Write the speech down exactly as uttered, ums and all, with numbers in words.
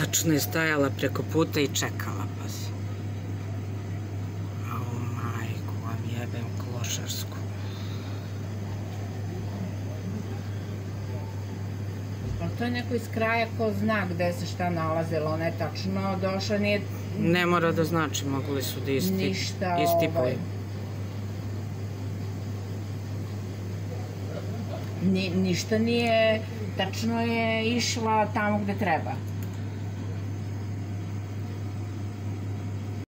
Tačno je stajala preko puta i čekala, pazi. A o majku, vam jebem klošarsku. Ali to je neko iz kraja ko zna gde se šta nalazilo, ona je tačno došla, nije... Ne mora da znači, mogli su da istipuju. Ništa nije, tačno je išla tamo gde treba.